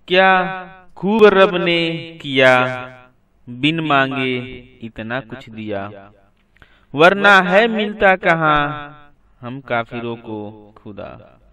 क्या खूब रब ने किया, बिन मांगे इतना कुछ दिया। वरना है मिलता कहाँ हम काफिरों को खुदा।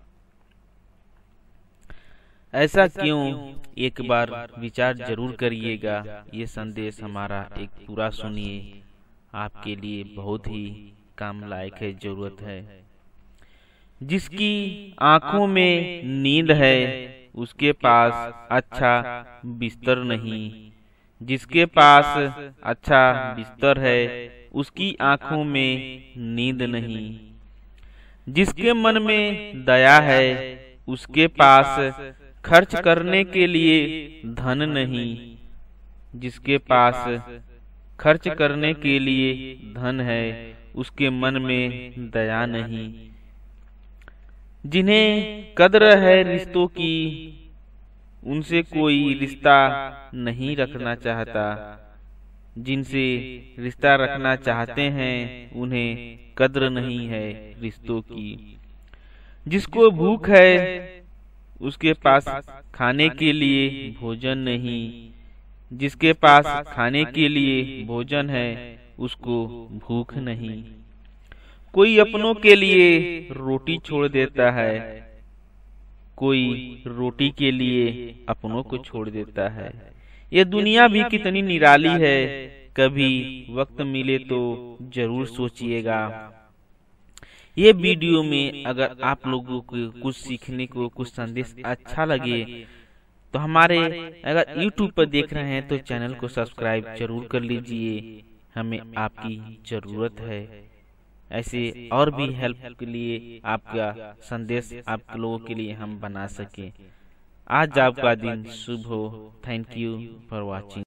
ऐसा क्यों, एक बार विचार जरूर करिएगा। ये संदेश हमारा एक पूरा सुनिए, आपके लिए बहुत ही काम लायक है, जरूरत है। जिसकी आंखों में नींद है उसके पास अच्छा बिस्तर नहीं। जिसके पास अच्छा बिस्तर है उसकी आंखों में नींद नहीं। जिसके मन में दया है उसके पास खर्च करने के लिए धन नहीं। जिसके पास खर्च करने के लिए धन है उसके मन में दया नहीं। जिन्हें कद्र है रिश्तों की उनसे कोई रिश्ता नहीं रखना चाहता। जिनसे रिश्ता रखना चाहते हैं उन्हें कद्र नहीं है रिश्तों की। जिसको भूख है उसके पास खाने के लिए भोजन नहीं। जिसके पास खाने के लिए भोजन है उसको भूख नहीं। कोई अपनों के लिए रोटी छोड़ देता है, कोई रोटी के लिए अपनों को छोड़ देता है। ये दुनिया भी कितनी निराली है, कभी वक्त मिले तो जरूर सोचिएगा। ये वीडियो में अगर आप लोगों को कुछ सीखने को, कुछ संदेश अच्छा लगे तो हमारे अगर YouTube पर देख रहे हैं तो चैनल को सब्सक्राइब जरूर कर लीजिए, हमें आपकी जरूरत है। ऐसे और भी हेल्प के लिए आपका संदेश आप लोगों के लिए हम बना सके। आज आपका दिन शुभ हो। Thank you for watching.